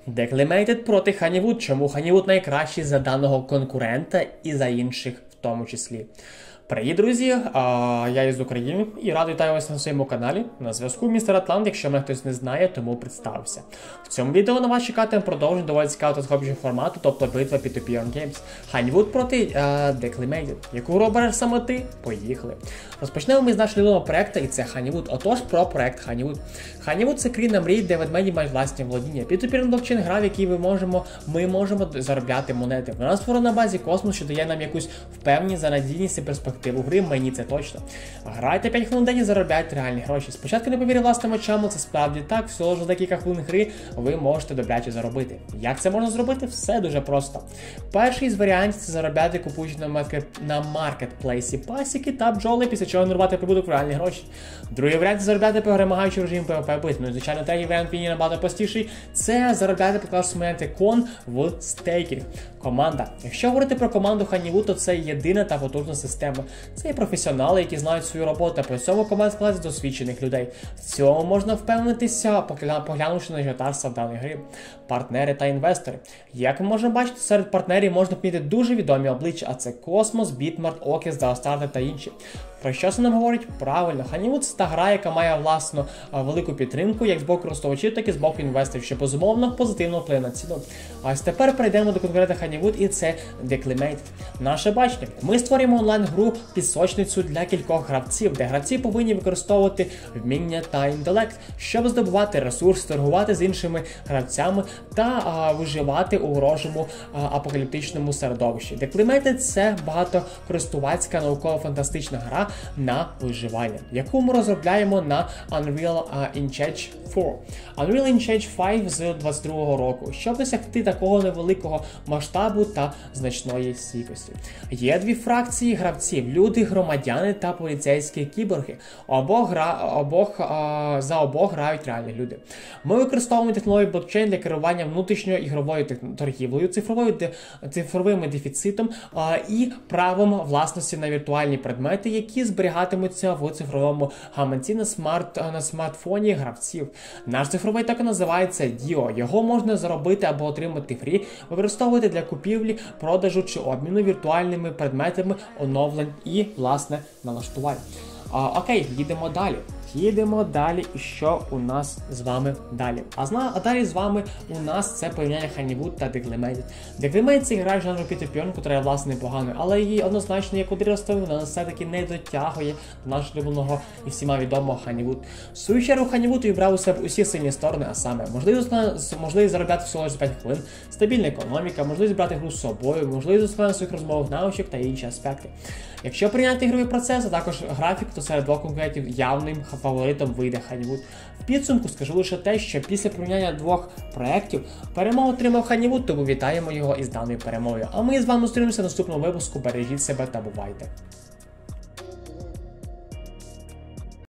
Declimated проти Honeywood. Чому Honeywood найкращий за даного конкурента і за інших в тому числі? Привіт, друзі! Я із України і радий вітаю вас на своєму каналі. На зв'язку містер Атлант, якщо мене хтось не знає, тому представився. В цьому відео на вас чекати продовження доволі цікавого та схопчого формату, тобто битва P2P on Games. Honeywood проти Declimated. Яку гру обереш саме ти? Поїхали. Розпочнемо ми з нашого любимого проекту, і це Honeywood. Отож, про проект Honeywood. Honeywood – це країна мрій, де ведмеді мають власні володіння. P2P блокчейн гра, в якій ми можемо заробляти монети. Вона створена на базі космосу, що дає нам якусь впевненість за надійність і перспективу гри, мені це точно. Грайте 5 хвилин в день і заробляйте реальні гроші. Спочатку не повірю власним очам, це справді так, всього ж за декілька хвилин гри ви можете добряче заробити. Як це можна зробити? Все дуже просто. Перший з варіантів – це заробляти, купуючи на маркетплейсі пасіки та бджоли, після чого нервувати прибуток в реальні гроші. Другий варіант – це заробляти, перемагаючи режим PvP битв. Ну і, звичайно, третій варіант він набагато простіший – це заробляти, поклавши монети кон в стейкінг. Команда. Якщо говорити про команду Honeywood, то це єдина та потужна система. Це є професіонали, які знають свою роботу, та при цьому команда складається з досвідчених людей. В цьому можна впевнитися, поглянувши на ажіотажство в даній грі. Партнери та інвестори. Як ми можемо бачити, серед партнерів можна помітити дуже відомі обличчя, а це Космос, Bitmart, Okis, Daostarter та інші. Про що це нам говорить? Правильно, Honeywood – це та гра, яка має власну велику підтримку, як з боку користувачів, так і з боку інвесторів, що безумовно позитивно впливає на ціну. А ось тепер перейдемо до конкурента Honeywood, і це Declimated. Наше бачення. Ми створюємо онлайн-гру пісочницю для кількох гравців, де гравці повинні використовувати вміння та інтелект, щоб здобувати ресурси, торгувати з іншими гравцями та виживати у ворожому апокаліптичному середовищі. Declimated – це багатокористувацька науково-фантастична гра на виживання, яку ми розробляємо на Unreal Engine 4. Unreal Engine 5 з 22-го року, щоб досягти такого невеликого масштабу та значної стійкості. Є дві фракції гравців: люди, громадяни та поліцейські кіборги. За обох грають реальні люди. Ми використовуємо технологію блокчейн для керування внутрішньою ігровою торгівлею, цифровим дефіцитом і правом власності на віртуальні предмети, які зберігатимуться в цифровому гаманці на смартфоні гравців. Наш цифровий токен називається DIO. Його можна заробити або отримати фрі, використовувати для купівлі, продажу чи обміну віртуальними предметами, оновлень і, власне, налаштувань. Окей, їдемо далі. Їдемо далі, і що у нас з вами далі? А далі з вами у нас це порівняння Honeywood та Declimated. Declimated – це гра жанру P2P, яка є, власне, непоганою, але її однозначно, як удростою, вона все-таки не дотягує до нашого улюбленого і всіма відомого Honeywood. В свою чергу, Honeywood вибрав у себе усі сильні сторони, а саме можливість заробляти всього за 5 хвилин, стабільна економіка, можливість брати гру з собою, можливість досконалення своїх розмовних навичок та інші аспекти. Якщо прийняти ігровий процес, а також графік, то серед двох конкурентів явним фаворитом вийде Honeywood. В підсумку скажу лише те, що після порівняння двох проєктів перемогу отримав Honeywood, тому вітаємо його із даною перемогою. А ми з вами зустрінемося в наступному випуску. Бережіть себе та бувайте!